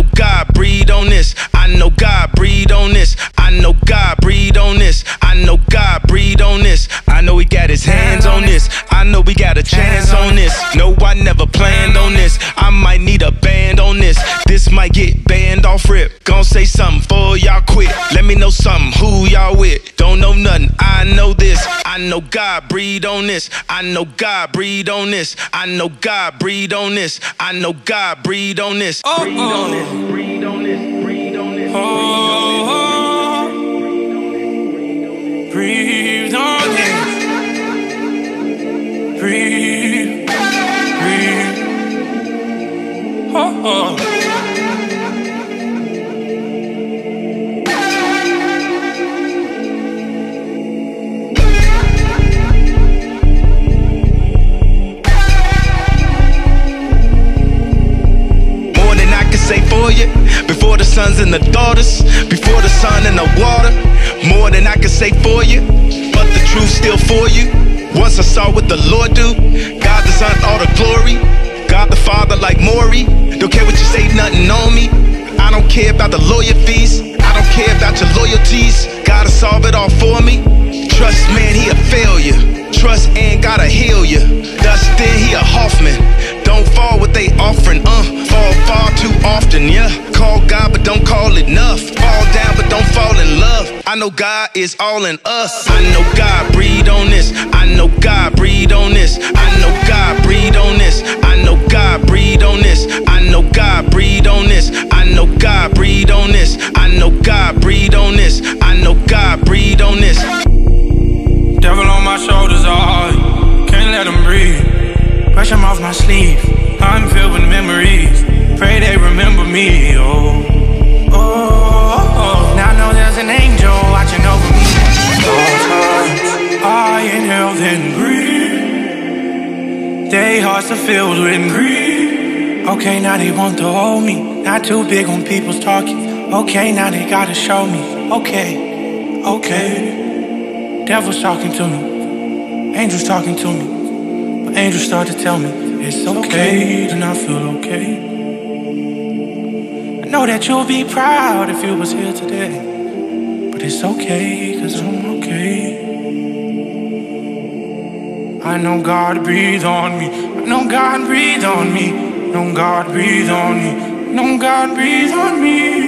know God breathe on this. I know God breathe on this. I know God breathe on this. I know God breathe on this. I know he got his hands on this. I know we got a chance on this. No, I never planned on this. I might need a band on this. This might get banned off rip. Gon' say something for y'all quit. Let me know something, who y'all with. Don't know nothing, I know this. I know God breathe on this. I know God breathe on this. I know God breathe on this. I know God breathe on this. Breathe on this. Breathe on this. Breathe on this. Breathe on this. Breathe. Breathe. Say for you, before the sons and the daughters, before the sun and the water, more than I can say for you, but the truth still for you. Once I saw what the Lord do, God the Son all the glory, God the Father like Maury. Don't care what you say, nothing on me. I don't care about the lawyer fees, I don't care about your loyalties. Gotta solve it all for me. Trust man, he a failure. Trust and gotta heal you. Dustin, he a Hoffman. Don't fall what they offering, fall far too often, yeah. Call God but don't call it enough. Fall down but don't fall in love. I know God is all in us. I know God breathe on this. I know God breathe on this. I know God breathe on this. I know God breathe on this. I know God breathe on this. I know God breathe on this. I know God breathe on this. I know God breathe on this. Devil on my shoulders, can't let him breathe. Brush him off my sleeve, I'm filled with memories. Pray they remember me, oh. Now I know there's an angel watching over me. All times, I inhale then breathe. Their hearts are filled with greed. Okay, now they want to hold me. Not too big on people's talking. Okay, now they gotta show me. Okay, okay. Devil's talking to me, angels talking to me. But angels start to tell me it's okay, and I feel okay. I know that you'll be proud if you was here today, but it's okay, cause I'm okay. I know God breathe on me. I know God breathe on me. I know God breathe on me. I know God breathe on me.